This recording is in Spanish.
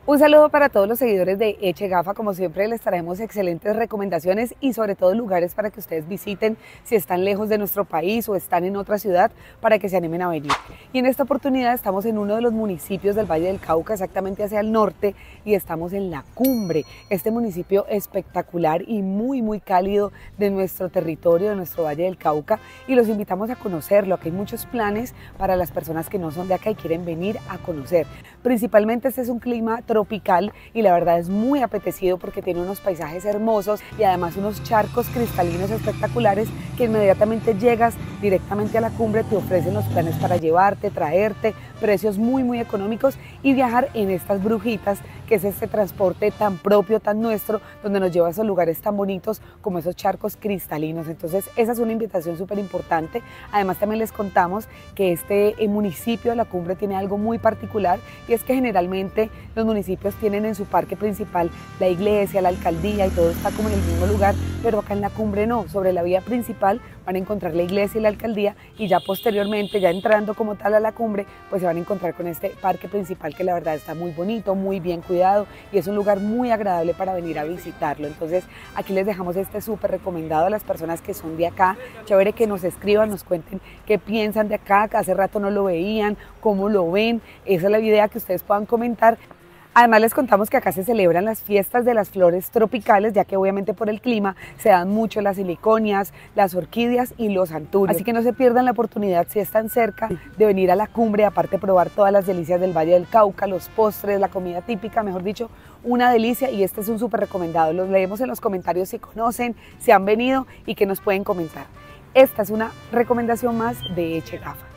Un saludo para todos los seguidores de Eche Gafa. Como siempre les traemos excelentes recomendaciones y sobre todo lugares para que ustedes visiten si están lejos de nuestro país o están en otra ciudad, para que se animen a venir. Y en esta oportunidad estamos en uno de los municipios del Valle del Cauca, exactamente hacia el norte, y estamos en La Cumbre, este municipio espectacular y muy cálido de nuestro territorio, de nuestro Valle del Cauca, y los invitamos a conocerlo. Aquí hay muchos planes para las personas que no son de acá y quieren venir a conocer. Principalmente este es un clima tropical y la verdad es muy apetecido porque tiene unos paisajes hermosos y además unos charcos cristalinos espectaculares que inmediatamente llegas directamente a La Cumbre, te ofrecen los planes para llevarte, traerte, precios muy económicos y viajar en estas brujitas, que es este transporte tan propio, tan nuestro, donde nos lleva a esos lugares tan bonitos como esos charcos cristalinos. Entonces esa es una invitación súper importante. Además también les contamos que este municipio de La Cumbre tiene algo muy particular, y es que generalmente los municipios tienen en su parque principal la iglesia, la alcaldía y todo está como en el mismo lugar, pero acá en La Cumbre no. Sobre la vía principal van a encontrar la iglesia y la alcaldía, y ya posteriormente, ya entrando como tal a La Cumbre, pues se van a encontrar con este parque principal que la verdad está muy bonito, muy bien cuidado y es un lugar muy agradable para venir a visitarlo. Entonces aquí les dejamos este súper recomendado a las personas que son de acá. Chévere que nos escriban, nos cuenten qué piensan de acá, que hace rato no lo veían, cómo lo ven. Esa es la idea, que ustedes puedan comentar. Además les contamos que acá se celebran las fiestas de las flores tropicales, ya que obviamente por el clima se dan mucho las siliconias, las orquídeas y los anturios. Así que no se pierdan la oportunidad, si están cerca, de venir a La Cumbre, aparte probar todas las delicias del Valle del Cauca, los postres, la comida típica, mejor dicho, una delicia, y este es un súper recomendado. Los leemos en los comentarios si conocen, si han venido y que nos pueden comentar. Esta es una recomendación más de Eche Gafa.